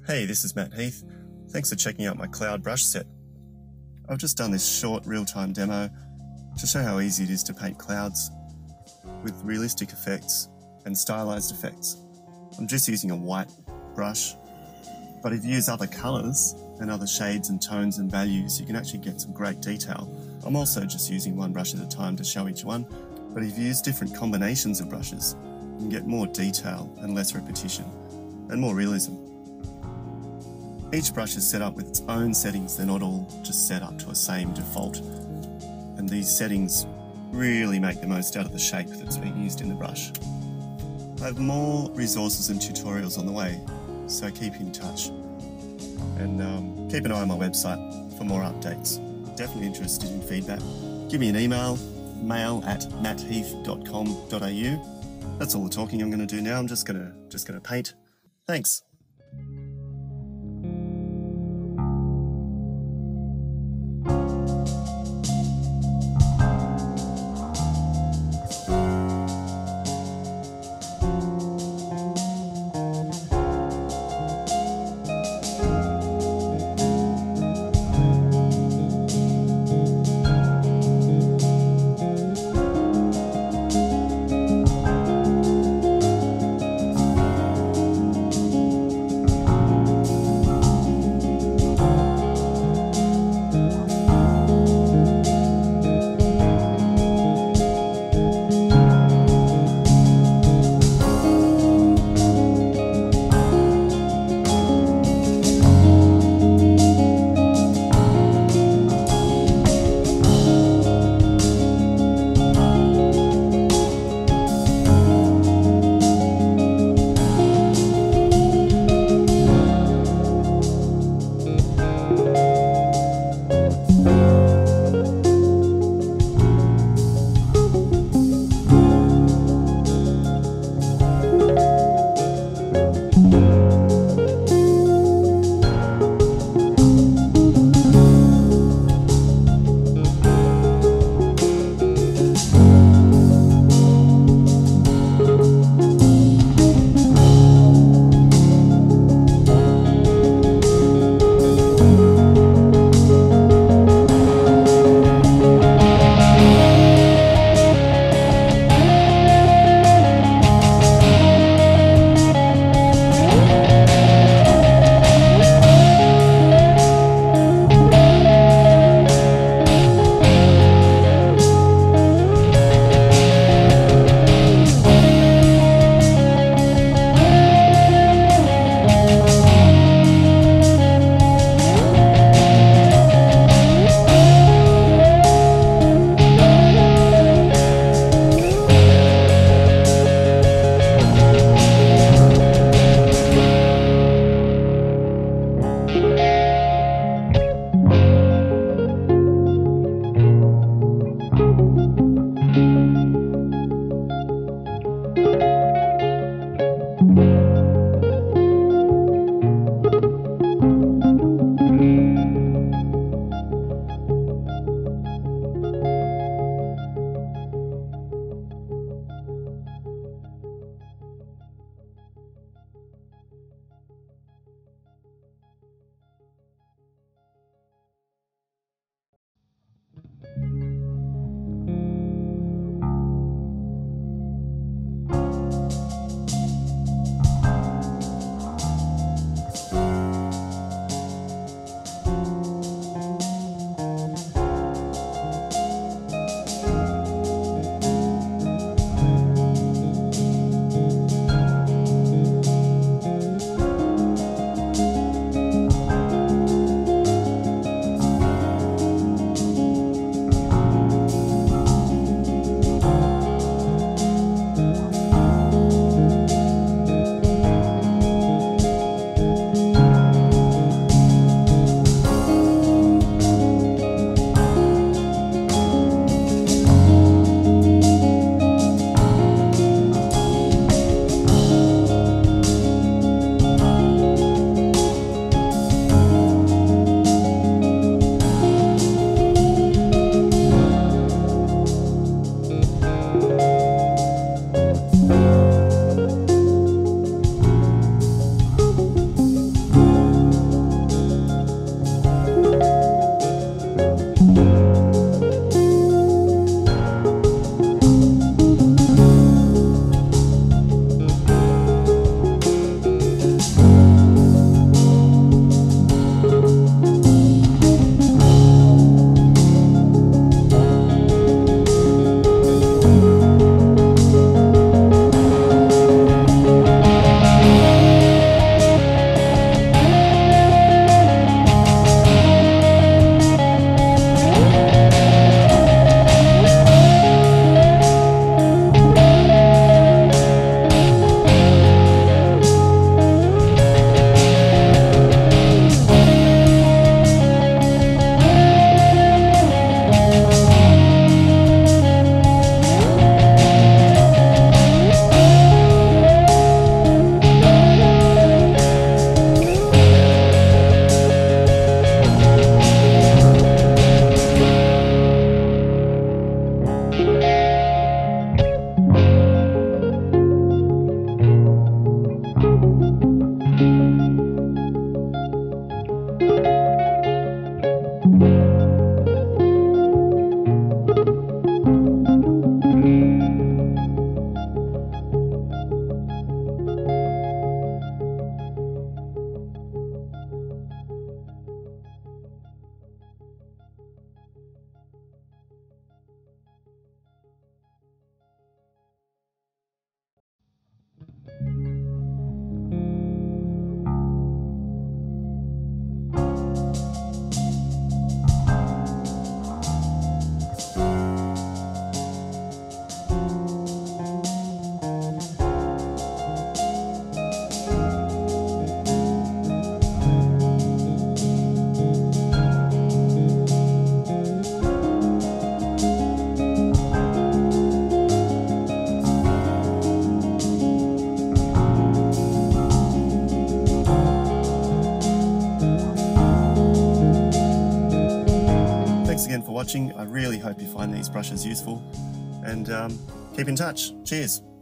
Hey, this is Matt Heath. Thanks for checking out my cloud brush set. I've just done this short real-time demo to show how easy it is to paint clouds with realistic effects and stylized effects. I'm just using a white brush, but if you use other colours and other shades and tones and values, you can actually get some great detail. I'm also just using one brush at a time to show each one, but if you use different combinations of brushes, you can get more detail and less repetition and more realism. Each brush is set up with its own settings. They're not all just set up to a same default. And these settings really make the most out of the shape that's being used in the brush. I have more resources and tutorials on the way, so keep in touch. And keep an eye on my website for more updates. Definitely interested in feedback. Give me an email, mail@mattheath.com.au. That's all the talking I'm going to do now. I'm just going to paint. Thanks. Thanks again for watching. I really hope you find these brushes useful, and keep in touch. Cheers.